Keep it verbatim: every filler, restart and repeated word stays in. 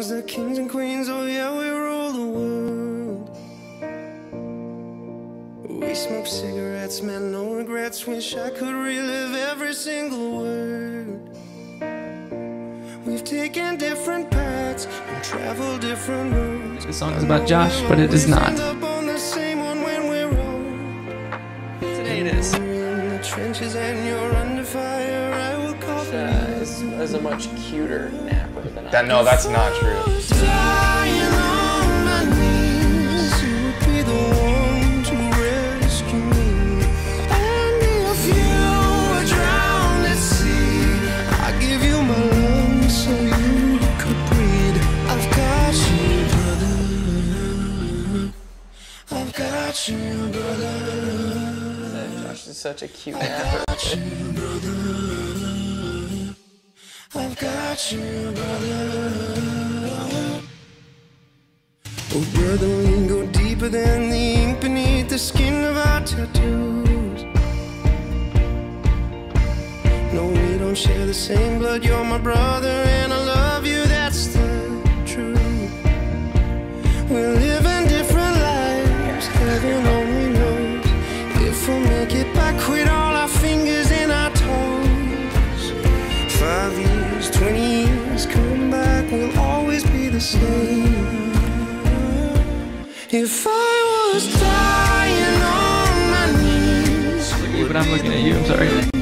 'cause the kings and queens, oh yeah, we rule the world. We smoke cigarettes, man, no regrets. Wish I could relive every single word. We've taken different paths and traveled different roads. This song is about Josh, but it is not. Today it is. Trenches and you're under fire, I will call uh, is, is a much cuter napper than I that, No, that's not true. Dying on my knees, you would be the one to rescue me. And if you were drowned at sea, I'd give you my lungs so you could breathe. I've got you, brother. I've got you, brother. Josh is such a cute napper. I've got you, brother. Oh, brother, we go deeper than the ink beneath the skin of our tattoos. No, we don't share the same blood. You're my brother, and I love you. That's the truth. We live in different lives. Heaven only knows if we'll make it back with all our fingers and our toes. Five years, twenty years, come back, we'll always be the same. If I was dying on my knees, But I'm looking at you, I'm sorry.